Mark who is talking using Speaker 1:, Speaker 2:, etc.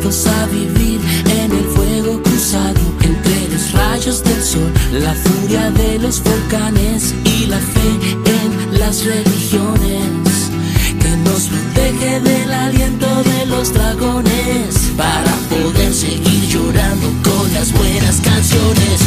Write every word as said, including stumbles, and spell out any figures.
Speaker 1: destinados a vivir en el fuego cruzado entre los rayos del sol, la furia de los volcanes y la fe en las religiones, que nos protege del aliento de los dragones, para poder seguir llorando con las buenas canciones.